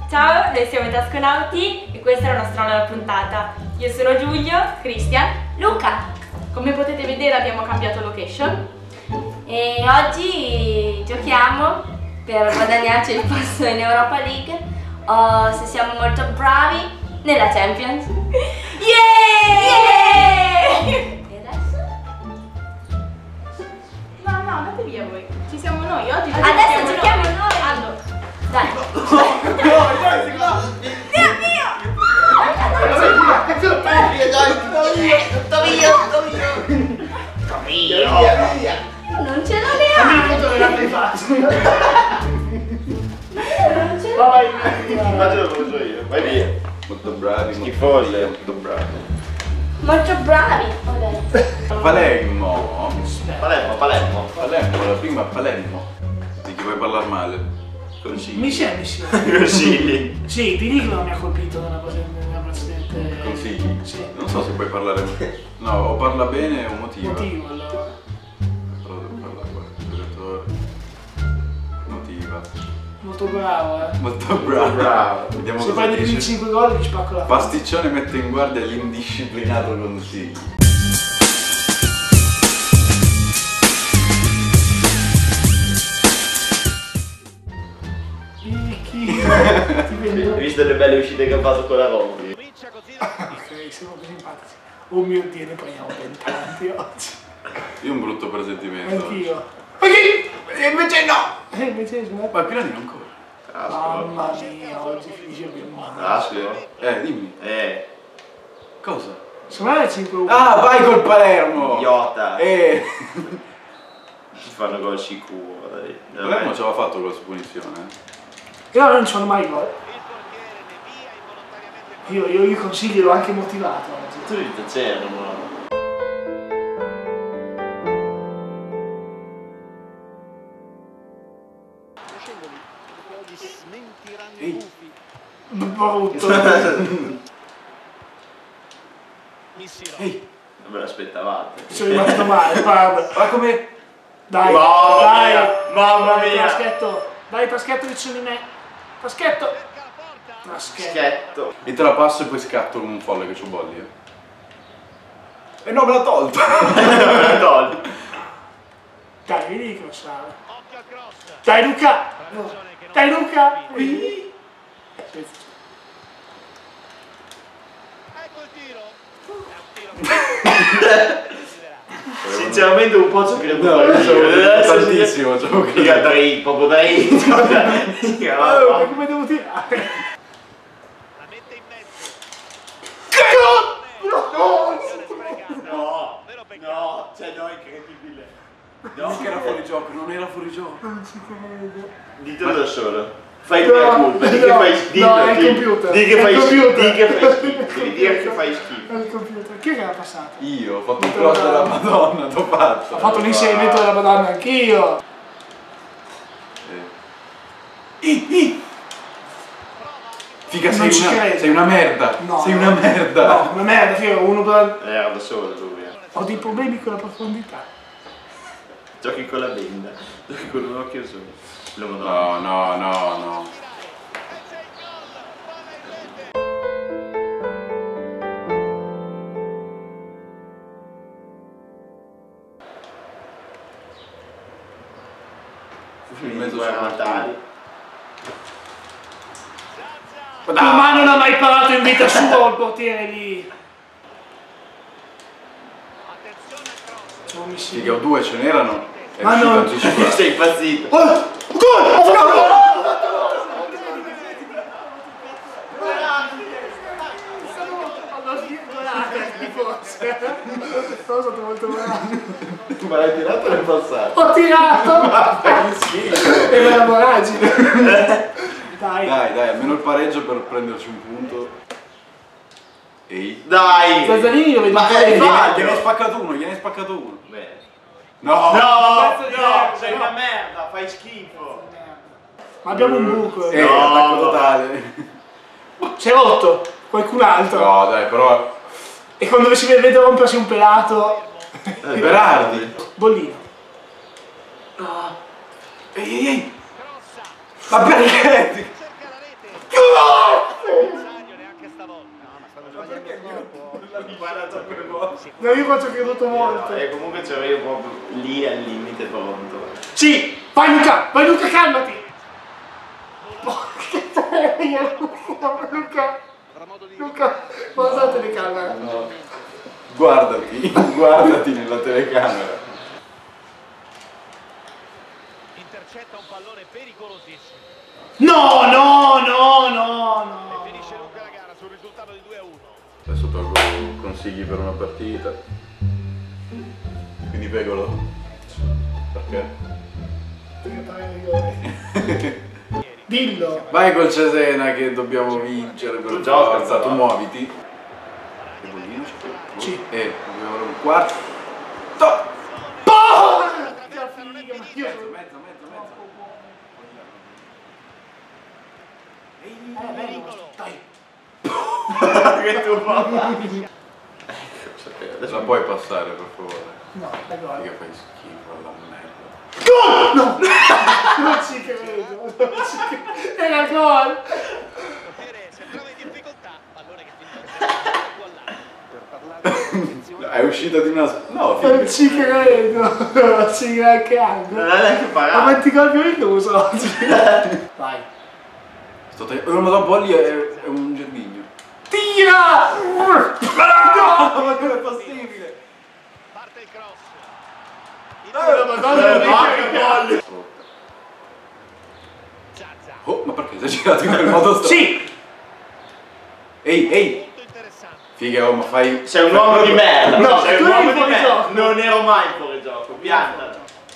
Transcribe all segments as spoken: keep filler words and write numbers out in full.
Ciao, noi siamo i Tasconauti e questa è la nostra nuova puntata. Io sono Giulio, Cristian, Luca. Come potete vedere abbiamo cambiato location e oggi giochiamo per guadagnarci il posto in Europa League o se siamo molto bravi nella Champions. Yeah! Yeah! E adesso? No, no, andate via voi. Ci siamo noi, oggi Adesso giochiamo noi. Allora, Dai. No, dai, si va. Dio mio! Tutto mio, tutto mio. Via, via. Non ce l'ho Fammi il neanche! conto che l'altro faccio. Non ce l'ho Vai, neanche! faccio lo faccio io. Vai via. Molto bravi, Schifose. molto bravi. Molto bravi, ho detto. Palermo. Palermo, Palermo. Palermo, la prima Palermo. Di chi vuoi parlare male? Consigli. Mi c'è, mi c'è. Consigli. Sì, ti dico che non mi ha colpito nella precedente. Nella precedente... Consigli? Sì. Non so se puoi parlare. No, o parla bene o motiva. Motivo allora. Però devo parlare qua, il giocatore. Motiva. Molto bravo, eh. Molto bravo. Bravo. Vediamo Se cosa prendi più di dice. cinque gol ti spacco la faccia. Pasticcione mette in guardia l'indisciplinato Consigli. Chi? Ti vedo. Hai visto le belle uscite che ha fatto con la Roma? Ok, siamo più simpatici. Oh mio Dio, ne prendiamo ben tanti oggi. Io ho un brutto presentimento. Anch'io. Ma chi? E invece no! E invece sono... Ma qui non ancora. Mamma mia, oggi finisce ben male. Asco. Eh, dimmi. Eh. Cosa? Secondo me è cinque uno. Ah, vai col Palermo! Idiota. Eh! Ci fanno gol sicuro. Dai. Palermo ce l'ha fatto con la sua punizione. Io non ci fanno mai gol. Io, io gli consiglio, l'ho anche motivato oggi. Tutti c'erano. Ehi! Brutto. Ehi! Non me l'aspettavate. Sono rimasto male, guarda. Ma come? Dai, Mamma dai, mia, mamma dai, mia. Traschetto, dai, Traschetto vicino di me. Traschetto. Traschetto. Schietto. E te la passo e poi scatto come un folle che c'ho bolli. Eh. E no, me l'ha tolto! Tolto. Dai, vedi che crossare. Dai Luca. Dai Luca. Qui. Sinceramente un po' ci credo. No, io ci avevo creduto tantissimo, ci avevo creduto. Mica dritto, proprio dritto. Oh, ma come devo tirare? No, no, cioè no, è incredibile. No, che era fuori gioco, non era fuori gioco. Non ci credo. Ditelo da solo. Fai No, una colpa, di che no, fai schifo. no, è il di- computer, Di che è fai il schifo. computer. Di che fai schifo. È il Devi dire che computer. fai schifo. Al computer. Chi è che l'ha passato? Io ho fatto un cross della Madonna, t'ho fatto. Ho fatto l'inserimento della Madonna anch'io. Eh. I, i. Figa, sei Non ci una, credo. sei una merda. No. Sei una merda. No, una merda, figlio, uno per... Eh, era da solo lui. eh. Ho dei problemi con la profondità. Giochi con la benda. Giochi con un occhio solo. Lo Madonna. No, no, no, no. In mezzo Due c'è Natali. Ma non ha mai parato in vita sua il portiere lì. Non mi si Figa, o due ce n'erano. È Ma uscito non- anticipato. Sei impazzito. Oh! Gol! Sono svirgolato forse. Sono stato molto bravo. Ma l'hai tirato o l'hai passato? Ho tirato! Che schifo. E me la voragine. Dai. Dai, dai, almeno il pareggio per prenderci un punto. Ehi. Dai. Zazzanini lo vedo Ma un po' è di- fa- Gliene hai spaccato uno, gliene hai spaccato uno. Bene. No! No, pezzo di no, merda, sei no. una merda, fai schifo. Ma abbiamo un buco. Eh, No. attacco totale. Si è rotto. Qualcun altro. No, dai, però. E quando si vede rompersi un pelato. Eh, Berardi. Bollino. Ehi, ehi, ehi. Ma perché? No! imparato quelle volte. No, io qua ci ho creduto molto. E comunque c'ero io proprio lì al limite pronto. Sì! Vai Luca! Vai Luca, calmati! Porca troia, Luca! Luca! Luca! Guarda la telecamera. No. Guardati, guardati nella telecamera. Intercetta un pallone pericolosissimo. No, no, no, no, no! E finisce lunga la gara sul risultato di due a uno. Adesso tolgo consigli per una partita. Quindi Pegolo. Perché? Perché fare i rigori. Dillo! Vai col Cesena che dobbiamo vincere per Tu gioca, forza, tu però. muoviti. Sì. E dobbiamo avere un quarto. Porca figa, ma io sono... Mezzo, mezzo, mezzo. Eh, bello, dai! Che tu papà. La puoi passare per favore? No, è gol. Perché fai schifo alla merda. Gol! No! Non ci credo, non ci credo. Era gol! Il portiere sembrava in difficoltà, pallone che finalmente può all'aria. Per parlare di attenzione. È uscita di una... No, Non figa. ci credo, non ci credo anche anche. Non è neanche Ma parato. quanti gol abbiamo illuso oggi? Vai. Sto tag- oh, ma dopo lì è, è un germigno. Tira! No! Ma come è possibile? Parte il cross. Eh, Madonna, Eh, non va, è che voglio. Zaza. Oh, ma perché sei girato in quel modo sto? Sì! Ehi, ehi! Molto interessante. Figa, oh, ma fai... Sei un uomo di merda. No, sei tu un eri uomo di fuori merda. gioco. Non ero mai fuori gioco. Piantalo.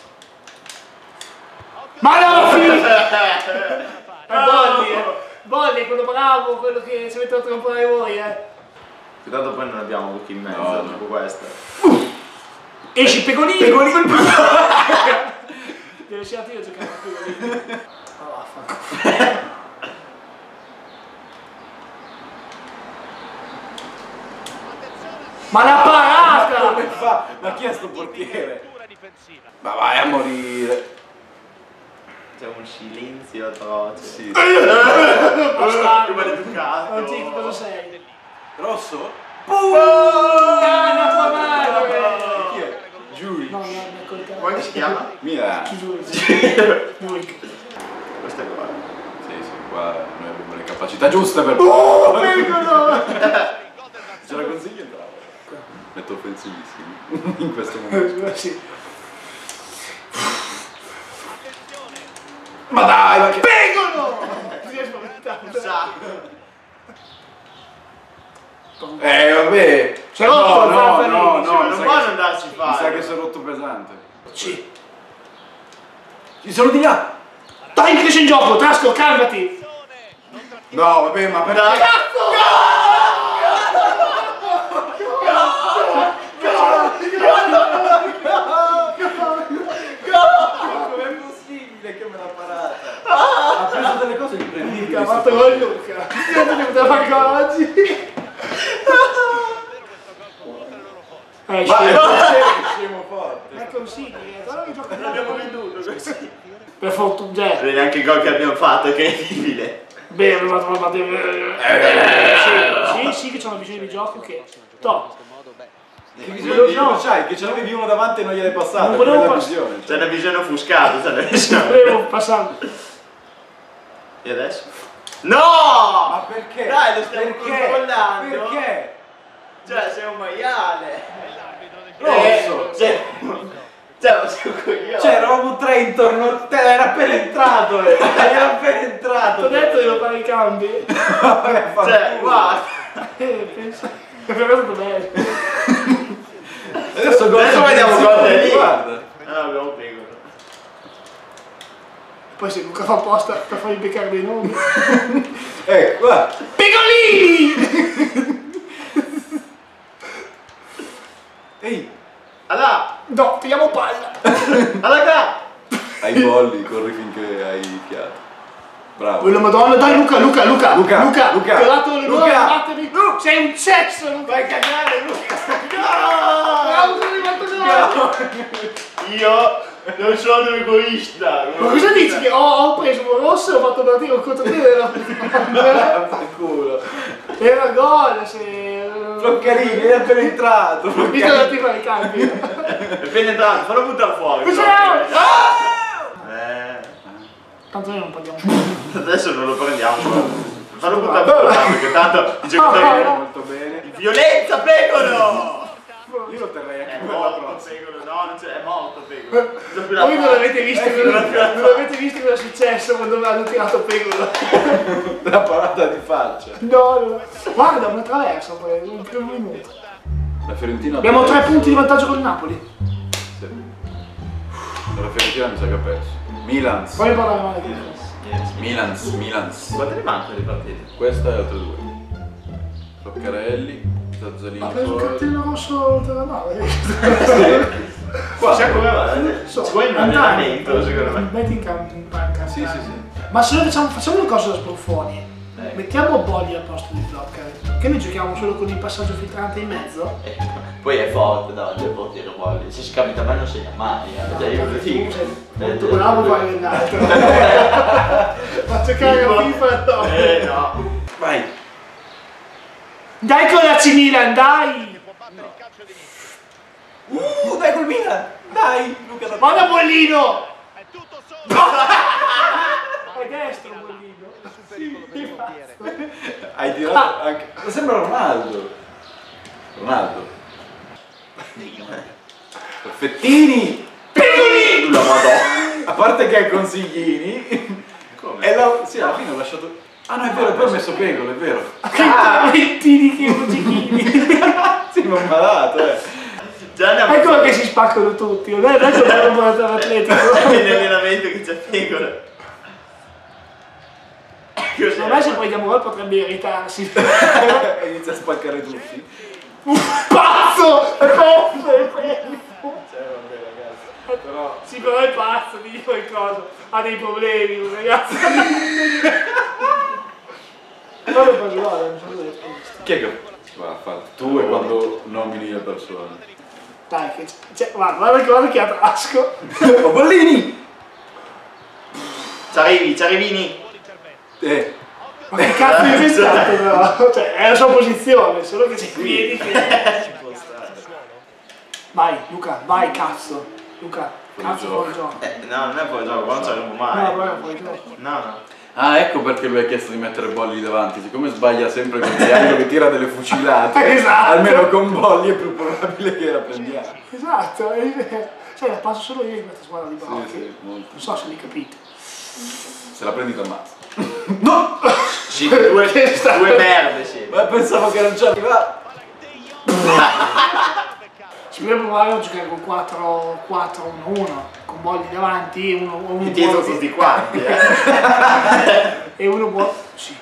Ma no, figa! È Bolli, eh! Bolli è quello bravo, quello che ci avete troppo a voi, eh! Tanto poi non abbiamo buchi in mezzo, No, tipo no. questa. Esci Pegolini! Pegolini! Devo uscire io a giocare a Pegolini. Ma vaffanculo. Ma la parata! Come fa? Ma chi è sto portiere? Apertura difensiva. Ma vai a morire! C'è un silenzio atroce. Sì. Che maleducato. Non ti cosa sei? Rosso? Puttana tua madre! Chi è? Giuri. No, no, mi ha coltato. Come si chiama? Milano. Chi giuro? Lui. Questo è qua. Sì, sì, qua noi abbiamo le capacità giuste per... Oh, Pegolo! Ce la consiglio entrare? Metto offensivissimo in questo momento. Sì. Ma dai, ma che... Pegolo! Si è spaventato. Sa. Eh, vabbè! Si è rotto il no, no, Zaffarini, no, no, non mi sa può che- andarci Mi fare. sa che si è rotto pesante. Sì. Ci sono di là! Dai, che c'è in gioco, Trasco, calmati! No, vabbè, ma perché? Dai. Com'è possibile che me l'ha parata? Ha preso delle cose imprendibili. Ha fatto gol Luca. Io non devo fare gol oggi. Eh, Ma è scemo. scemo forte. Ma consigli, eh. Guarda che gioco L'abbiamo venduto così. per fortuna, cioè, Vedi anche il gol che abbiamo fatto, che è incredibile. bene, ma ma ma sì, sì, sì, che c'hanno bisogno di gioco che top. Che visione di gioco c'hai? Che ce l'avevi uno davanti e non gliel'hai passata. Non volevo quella pass- visione. C'è una visione offuscata, c'è una visione. Volevo passare. E adesso? No! Ma perché? Dai, lo stiamo Perché? controllando. Perché? Cioè, sei un maiale. Rosso. Eh, Cioè, cioè, sei un coglione. Cioè, eravamo tre intorno a te, era appena entrato, eh. Era appena Ti entrato. ho detto devo fare i cambi. Cioè, guarda. Eh, penso. È stato bello. Adesso, gol Adesso vediamo offensivo, gol lì. Guarda. Ah, abbiamo Pegolo. Poi se Luca fa apposta per fargli beccare dei nomi. Ecco, guarda. Pegolini! Ehi, Allora, No, pigliamo palla. allora qua. hai bolli, corri finché hai fiato. Bravo. Quella madonna, dai Luca, Luca, Luca, Luca, Luca, Luca, ti ho dato le Luca. nuove battery. Sei un cesso, Luca. Vai a cagare, Luca. Bravo, sono arrivato gol. Io non sono un egoista. Ma cosa dici? Che ho, ho preso un rosso e ho fatto partire un contro te. Era, Culo. era gol, se... Floccarini, è appena entrato. Visto la tipa di campi. È appena entrato, fallo buttare fuori. Cos'è? Eh. Tanto noi non paghiamo. Adesso non lo prendiamo. Fallo buttare fuori perché tanto dice che Molto bene. violenza Pegolo! Io lo terrei È anche per la morto prossima. Pegolo, no, non c'è, è morto Pegolo. Voi non avete visto Eh, cosa, non l'abbiamo non avete visto cosa è successo quando hanno tirato Pegolo? La parata di faccia. No, no. Guarda, una traversa poi, un primo minuto. La Fiorentina... Abbiamo tre punti di vantaggio con il Napoli. Sì. La Fiorentina mi sa che ha perso. Milans. Poi parlare male di questo. Milans, Milans. Quante ne mancano di partite? Questa è altre due. Floccarelli, Zazzolini Ha preso un fuori. cartellino rosso della nave. Qua, sai come va? So, Qua in allenamento, secondo me. Metti in campo in panca. Sì, sì, sì. Ma se noi facciamo, facciamo una cosa da sbruffoni. Eh. Mettiamo Bolli al posto di Flocker. Che noi giochiamo solo con il passaggio filtrante in mezzo? Eh, Poi è forte davanti al portiere Bolli. Se scapita a me non segna mai. eh. Cioè, io lo dico. Molto bravo fare l'altro. Ma giocare a FIFA addosso. Eh no. Vai. Dai con la C Milan, dai! Uh, dai col Milan. Dai, Luca da Vada Bollino! È tutto solo. È destro Bollino. Hai tirato anche... Ma sembra Ronaldo. Ronaldo. Perfettini. Pegoli! La madonna. A parte che è consiglini. Come? E la... Sì, alla fine ho lasciato... Ah no, è vero, poi ho messo Pegolo, è vero. Che talentini che emotichini! Sì, ma ho malato, eh. Già ne Ecco che si spaccano tutti, non è adesso è un buon atletico. È nell'allenamento che c'è Pegolo. Secondo me se poi diamo gol potrebbe irritarsi. E inizia a spaccare tutti. Un pazzo! È pazzo! È pazzo! Cioè, vabbè, ragazzi. Però... Sì, però è pazzo, ti dico il coso. Ha dei problemi, ragazzi. Non lo posso fare, non so dove Chi è che... Va a fare? Tu è quando nomini le persone. Dai, che c'è. Guarda, guarda, guarda che ha Trasco. Oh, Bollini! Ci arrivi, ci arrivini. Eh. Ma che cazzo è inventato però? Cioè, è la sua posizione, solo che c'è i piedi che... Ci può stare. Vai, Luca, vai, cazzo. Luca, Fuori cazzo gioco. fuori gioco. Eh, no, non è fuori gioco, qua non ci arriviamo No, mai. poi è fuori gioco. No, no. Ah, ecco perché lui ha chiesto di mettere Bolli davanti. Siccome sbaglia sempre con Diago che tira delle fucilate. Esatto. Almeno con Bolli è più probabile che la prendiamo. Esatto, è vero. Cioè, la passo solo io in questa squadra di Brocchi. Sì, sì, molto. Non so se li capite. Se la prendi t'ammazza. No! Sì, due, Che sta- due merde siete. Ma pensavo che non ci arrivava. Si potrebbe provare a giocare con quattro uno uno, con Bolli davanti, uno, uno Ti dietro buono- tutti quanti, eh. e uno buono. Sì.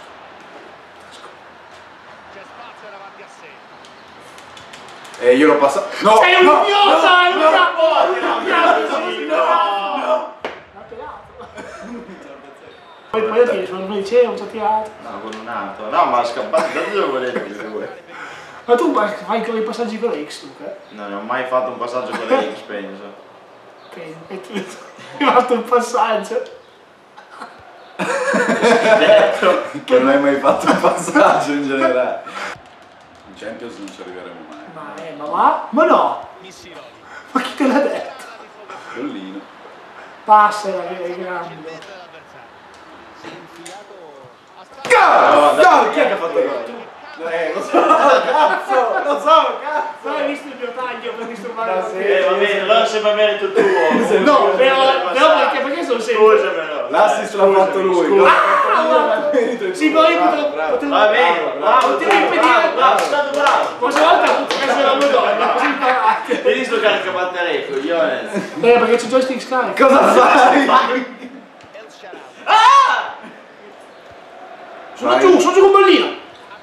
C'è spazio davanti a sé. E io l'ho passato. No! Sei un no, idiota! no, non no, capo! no, Non no, capo, no, sono no, tirato! no. L'ha tirato! Poi poi ti sono noi dicevo, ci ha tirato. No, con un altro. No, ma scappate, da dove volete questi due? Ma tu fai ancora i passaggi con la X, Luca? Non ho mai fatto un passaggio con le X, penso. Ok, e tu hai fatto un passaggio. Detto. Che non hai mai fatto un passaggio in generale. In Champions non ci arriveremo mai. Ma eh, ma va? Ma no! Missiroli. Ma chi te l'ha detto? Bollino. Passa, è grande. Si è infilato a No, dai, No, chi è che ha fatto gol? Eh, lo so, cazzo! Lo so, cazzo! Non hai visto il mio taglio per disturbare Ma la sì. Eh, va bene, allora sembra bene tutto tuo. No, però, però perché, perché sono sempre... Scusamelo. L'assist l'ha fatto lui. Scusa. Ah, sì, poi potevo... potevo... Va bene, bravo, Potevo bravo, impedire... bravo, bravo, sei stato bravo. Questa volta ho preso la Madonna, così imparate. Vedi sto caricabatterie, coglione. Eh, perché c'è joystick scarico. Cosa fai? El Shaarawy. Ah! Sono giù, sono giù con Bollino.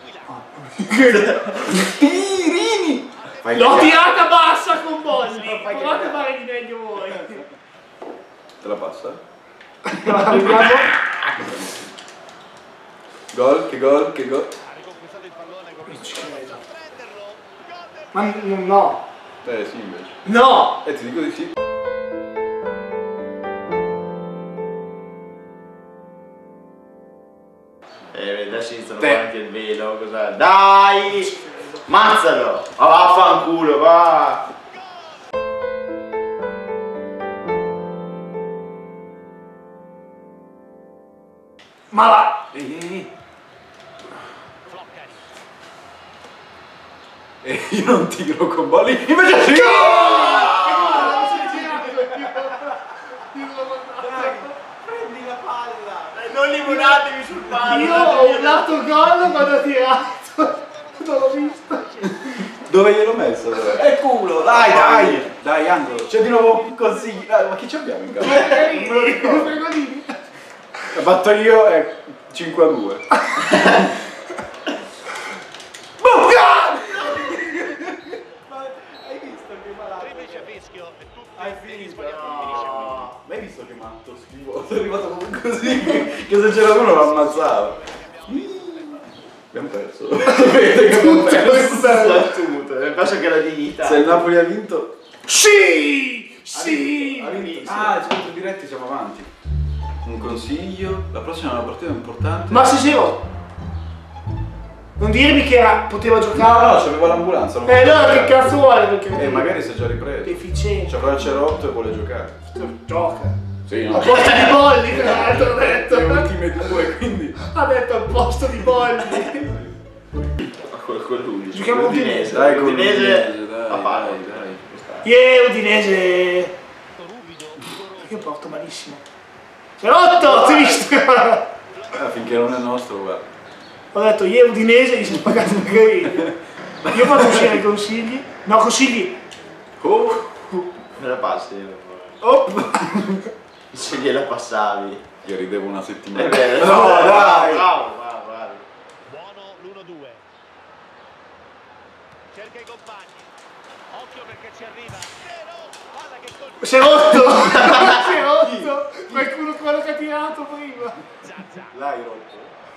Tirini! Fai L'ho cagare. tirata bassa con Bolli. Provate a fare di meglio voi. Te la passa? Allora, vediamo. Gol, che gol, che gol. Ha riconquistato il pallone con il prenderlo. Gol del Ma n- no. Eh sì invece. No! Eh ti dico di sì. Eh, adesso iniziano a Te. fare anche il velo, cos'è? Dai! Mazzalo! Ma vaffanculo, va! Ma va! Ehi, ehi, ehi. E io non tiro con balli. Invece sì! Prendi la palla! E non limonatevi sul palo! Io ho un lato gol quando ho tirato! Non l'ho visto! Dove gliel'ho messo? Dove? E culo, dai, dai! Dai, angolo. C'è di nuovo un consiglio. Dai, ma chi ci abbiamo in campo? Non me lo ricordo. Ho fatto io e cinque a due. Hai visto che malato? Triplice fischio e tutti Hai gli finito? sbagliatori finisce qui. No. Ma hai visto che matto schifo? Sono arrivato proprio così che, che se c'era uno lo ammazzavo. Abbiamo perso. Sapete che abbiamo perso. Battute, penso che la dignità. Se il Napoli ha vinto. Sì! Sì! Ha vinto. Ah, scontri diretti, siamo avanti. Un consiglio, la prossima è una partita importante. Ma si zero! Non dirmi che era, poteva No, giocare. no, c'aveva l'ambulanza. non Eh poteva allora che giocare. cazzo vuole? Perché Eh, magari si è già ripreso. deficiente. C'avrà il cerotto e vuole giocare. Gioca. Sì, A posto di bolli, tra l'altro ha detto. Le ultime due, quindi. Ha detto al posto di bolli. Con, con lui. Giochiamo con Udinese. Dai, con Udinese l'Udinese, dai, a palla. dai, dai, ci sta. Yeah, Udinese. Io porto malissimo. Si è rotto, hai visto? Ah, finché non è nostro, guarda. Ho detto yeah, Udinese, gli si è pagato una carina. Io faccio uscire i consigli. No, consigli. Oh, Me la passi? Oh. Se gliela passavi. io ridevo una settimana. È vero. No, bravo, dai. bravo, bravo, bravo. Buono l'uno due. Cerca i compagni. Occhio perché ci arriva. Zero. Palla che colpisce. Si è rotto. Si è rotto. Qualcuno quello che ha tirato prima. Zazza. L'hai rotto?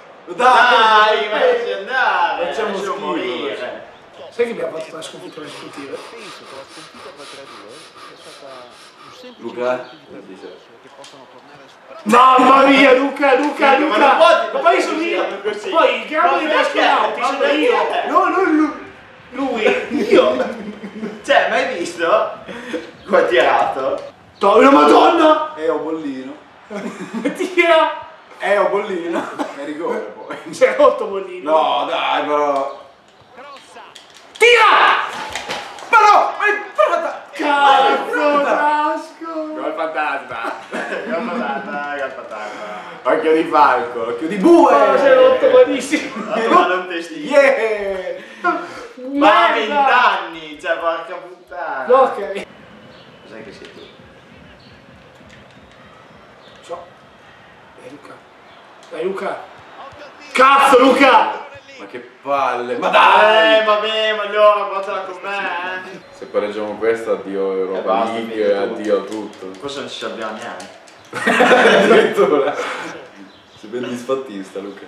Dai, ma lasci andare. Facciamo lasciamo schifo. morire. Sai che abbiamo fatto la sconfitta consecutiva? Penso che la sconfitta per tre a due sia stata un semplice Luca? esempio di percorso che possono tornare a Mamma mia, Luca, Luca, Ma non Luca! può- Ma poi sono io! così. Poi il grado Ma dei perché? astronauti Ma sono perché? io! No, non lui! Lui! Io! Cioè, mai visto? Come ha tirato? To- una madonna! E ho bollino. Tira! E ho bollino. E rigore poi. Si è rotto Bollino! No, dai, però. crossa. Tira! Ma no! Ma è fatta! Cazzo, Tasco! Gol fantasma! Gol patata, gol patata. Occhio di falco, occhio di Oh, bue! si è rotto malissimo! Ma non testino. Yeah! Ma a Merda! vent'anni, cioè porca puttana. Ok. Cos'è che sei tu? So. Dai Luca. Dai Luca. Cazzo Luca! Ma che palle! Ma dai! Eh, vabbè, ma allora portala con me, eh. Se pareggiamo questa, addio E Europa basta, League, finito tutto. addio a tutto. Forse non ci abbiamo neanche. Addirittura. Sei ben disfattista, Luca.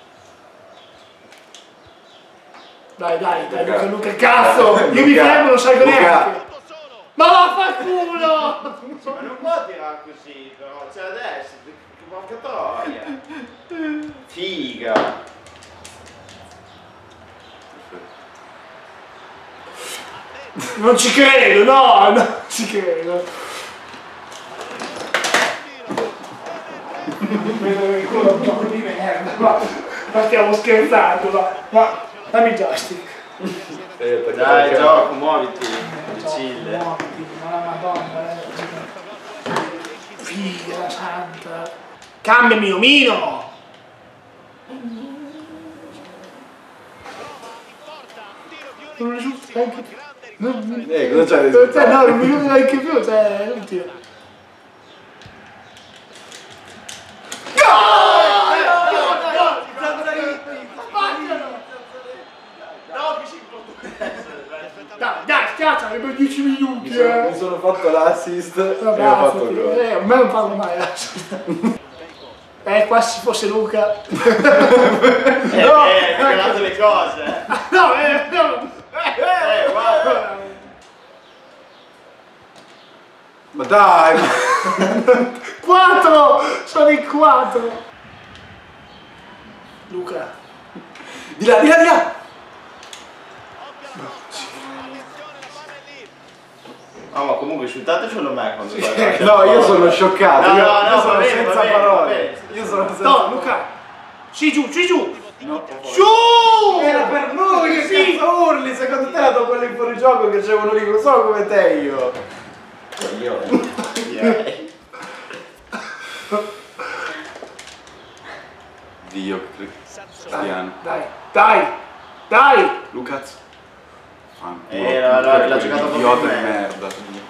Dai, dai, dai, Luca. Luca, Luca, cazzo! Io mi Luca. fermo, non salgo Luca. neanche! Solo. Ma vaffanculo! Ma non può tirare così, però, c'è adesso, che porca troia. Figa. Non ci credo, no, non ci credo. Vedo che quello è un gioco di merda, ma, ma stiamo scherzando, ma, ma dammi il joystick. Dai, gioco, muoviti. Vicille. Muoviti, ma la madonna, eh. Figa santa. Cambiami, omino! Non risulta neanche più. Non, Eh, cosa c'è non, cioè, no, non mi ricordo neanche più, cioè, non tiro. No, che si può. Dai, dai, schiaccia, per dieci Mi minuti, sono, mi eh. sono fatto l'assist e ho Vabbè, fatto il gol. eh, a me non parlo mai adesso. Eh, qua se fosse Luca. Eh, eh, hai regalato le cose. No, eh, no. Eh, guarda. Ma dai! Ma... Quattro! Sono in quattro! Luca. Di là, di là, di là! No, ma comunque insultatecelo me quando Sì. guardate. No, io sono scioccato. No, io, no, io no, sono va bene, senza va bene, va parole. bene. Io sono senza No, parole. Luca! Sì, giù, sì, giù! No. Giù! Era per noi, che Sì. cazzo urli? Secondo te dato quello in fuorigioco che c'erano lì, non sono come te io. Io. Yeah. Dio cristiano. Dai, dai, dai! Lucas. Fanculo. Eh, la- la- l'ha Quel giocato idiota proprio di bene. merda.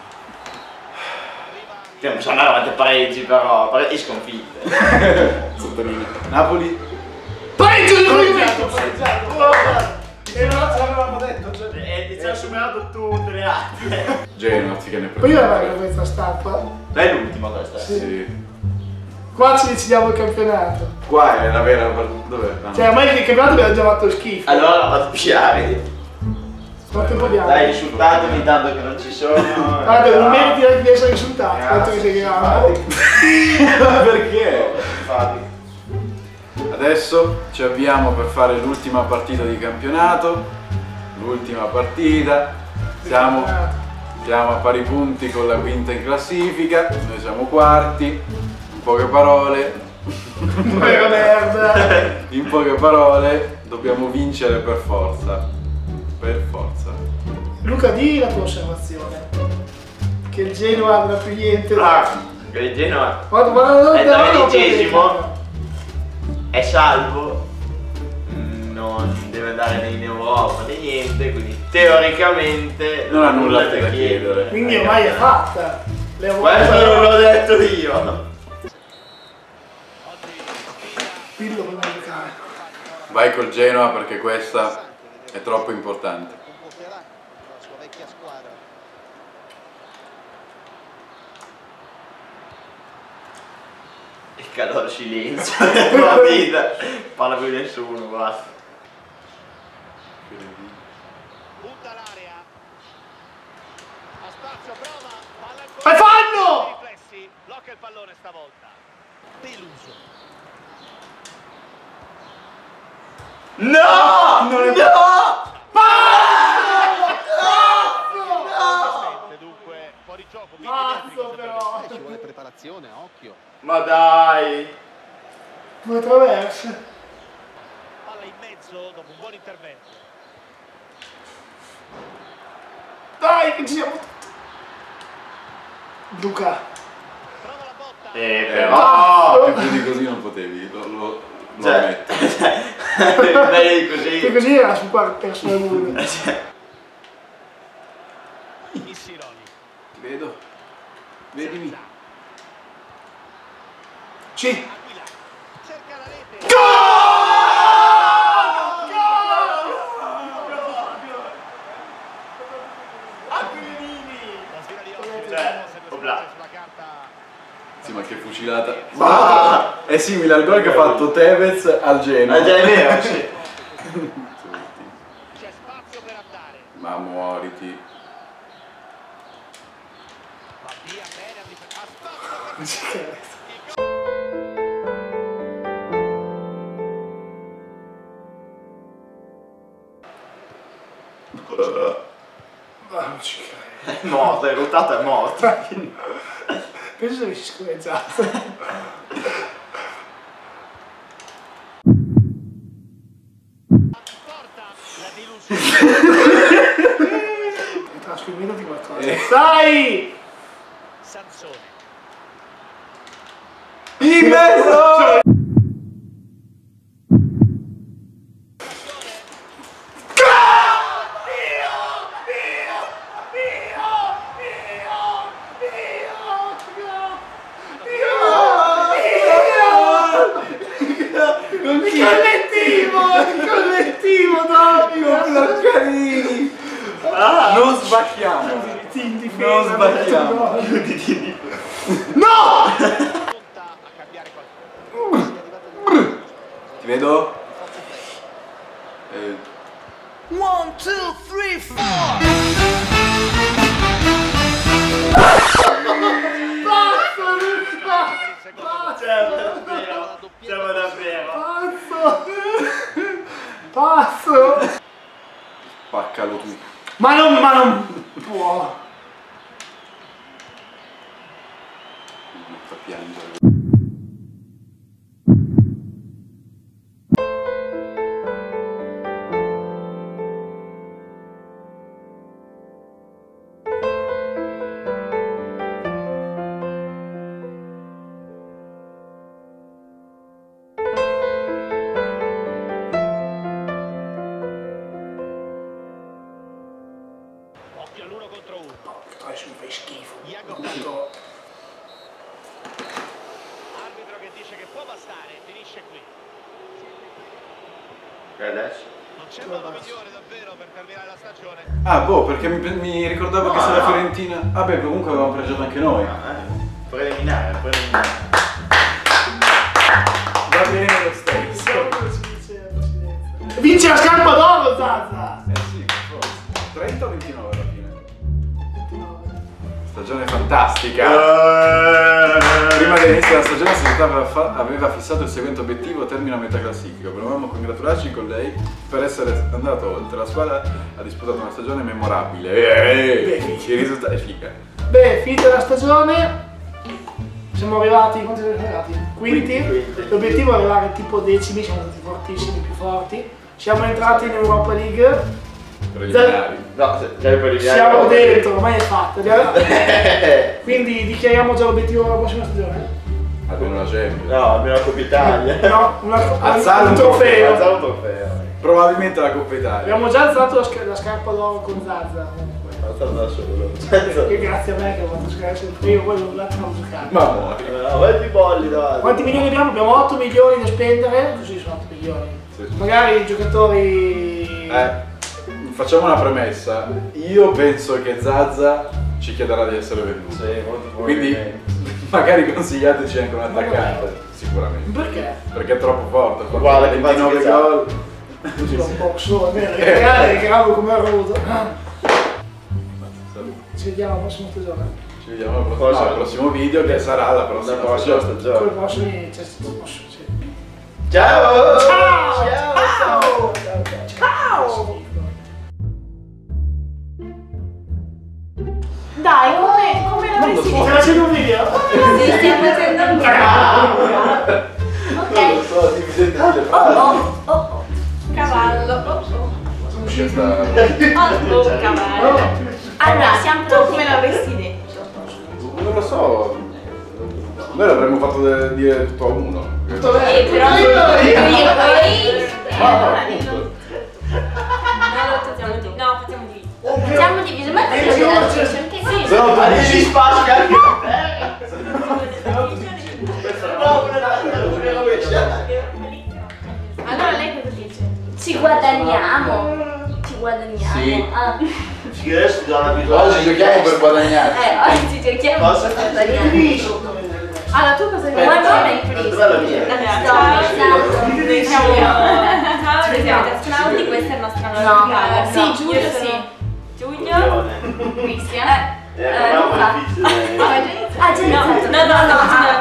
Cioè, sono andate pareggi però, pareggi sconfitte. Sottolineo. Napoli. Pareggio di movimento! E non l'avevamo detto, cioè, e ci ha superato tutte le altre. Genoa, sì che ne Poi prende. avere questa stampa. È l'ultima questa. Sì. Sì. Qua ci decidiamo il campionato. Qua è la vera partita. Dov'è? Ah, no. Cioè, ormai il campionato abbiamo già fatto schifo. Allora la vado a piare. Quanto tempo abbiamo? Dai, insultatemi tanto che non ci sono. Guarda, non meriti anche di essere insultato. Quanto che sei grave. Perché? Infatti. Adesso ci avviamo per fare l'ultima partita di campionato. L'ultima partita. Siamo, siamo a pari punti con la quinta in classifica. Noi siamo quarti. In poche parole. Vera merda. In poche parole, dobbiamo vincere per forza. Per forza. Luca, di la tua osservazione. Che il Genoa non ha più niente. Ah, il Genoa Guarda, guarda, guarda, è guarda, tredicesimo, è salvo, non deve andare né in Europa né niente, quindi teoricamente Non ha nulla da chiedere. Quindi ormai è fatta. Le Questo non l'ho detto io. Pillo per giocare. Vai col Genoa perché questa è troppo importante. Convocherà la sua vecchia squadra. Il calore silenzio della vita, parla più nessuno, basta. Punta l'area. A spazio, prova. Palla ancora. Fai fallo! Riflessi. Blocca il pallone stavolta. Deluso. No! Non è- No! Consistente, dunque fuori gioco. quindi Mazzo, Vetri cosa però. prende? Eh, ci vuole preparazione, occhio. Ma dai! Due traverse. Palla in mezzo dopo un buon intervento. Dai, che ci siamo. Luca. Prova la botta. Eh, Eh, però... più di così non potevi, lo, lo, lo Cioè, ammetto. bene E così. così era su qualche persona uno. Missiroli. Vedo. Vedimi. Sì. Aquila. Cerca la rete. La sfida di oggi. Cioè, Se opla. guardate sulla carta. Sì, ma che fucilata. Ma... È simile al gol che ha fatto Tevez al Genoa. Ah, già è vero, sì. C'è spazio per andare. Ma muoriti. Va via bene a difesa. Ha spazio per Ma non ci credo. È morto, è rottato, è morto. Penso che avessi scorreggiato. porta. La delusione. Trasferimento qualcosa. Eh. Dai! Sansone. In mezzo! Il collettivo! Il collettivo, Davide! Carini! Non sbacchiamo! Ti difesa, Non sbagliamo. no. Punta a cambiare qualcosa. Ti vedo? Eh, Pazzo, Luca! Siamo davvero, siamo davvero. Pazzo! Pazzo! spaccalo tu. Ma non, ma non può! E adesso? Non c'è modo migliore davvero per terminare la stagione. Ah, boh, perché mi, mi ricordavo che No, se la no. Fiorentina... Vabbè, comunque avevamo pareggiato anche noi. Ah, eh. Preliminare, preliminare. Va bene lo stesso. Siamo con la Svizzera, Presidenza. Vince la scarpa d'oro, Zazza! Eh sì, forse. trenta o ventinove alla fine? ventinove. Stagione fantastica. Eh. Prima dell'inizio della stagione la società aveva, fa- aveva fissato il seguente obiettivo: termina a metà classifica. Volevamo congratularci con lei per essere andato oltre. La squadra ha disputato una stagione memorabile. Beh, I risultati figa. Beh, finita la stagione, siamo arrivati, quanti siamo arrivati? Quinti. Quinti. L'obiettivo è arrivare tipo decimi, siamo stati fortissimi, più forti. Siamo entrati in Europa League. Preliminari. No, se- già i preliminari. Siamo dentro, ormai è fatto. Quindi dichiariamo già l'obiettivo della prossima stagione? Almeno la Champions. No, almeno la Coppa Italia. No, una, Alzare un un trofeo. Alzare un trofeo. Probabilmente la Coppa Italia. Abbiamo già alzato la, sca- la scarpa d'oro con Zazza. Alzato da solo. Che grazie a me che ho fatto giocare sempre io, poi non l'altro giocare. Ma muori. No, vai più bolli davanti. Quanti milioni abbiamo? Abbiamo otto milioni da spendere, così sono otto milioni. Sì. Magari i giocatori... Eh, facciamo una premessa. Io penso che Zazza ci chiederà di essere venduto. Sì, molto Quindi probabilmente. magari consigliateci anche un attaccante. Sicuramente. Perché? Perché è troppo forte. Fa Guarda che ventinove pazzo che gol. Sono un po' solo, è vero, è grave come ha avuto. Ci vediamo alla prossima stagione. Ci vediamo al prossimo, no, al prossimo video che sarà la prossima La prossima stagione. Con i stagione. prossimi... Cioè, posso, sì. Ciao! Ciao! Ciao! Ciao! Dai, come, come l'avresti Stai detto? facendo un video? Sì, stiamo facendo un video. Non lo Ok. so, dividete le Oh frasi. oh, oh oh. Cavallo. Oh, oh. Questa... Oh, oh, cavallo. Allora, siamo Tu come pronti. l'avresti detto? Non lo so. Noi l'avremmo fatto de- dire tutto a uno. Tutto bene. Eh, però Io, io. io poi... Ma no, allora appunto. dillo. No, lo facciamo di... No, facciamo di... Facciamo diviso, ma Eh, che sì, la sì. division che sì. Se no tu Ma dici- ci spacchi anche da te. No, una rovesciata. Allora lei cosa dice? Ci guadagniamo. Ci guadagniamo. Sì. Ah. Sì, adesso da una visuale. Oggi giochiamo per guadagnarci. Eh, oggi giochiamo Cosa? per guadagnare. Finisco. Allora tu cosa Buon dici? nome, Chris. Dov'è la mia? Ciao, Sto noi siamo... Ciao, noi siamo astronauti, questa è la nostra nuova No, puntata. no, Sì, Giulio, io sono- sì. Giulio, Cristian. Eh, ma è un po' difficile. Ah, già iniziato. No, no, no, no,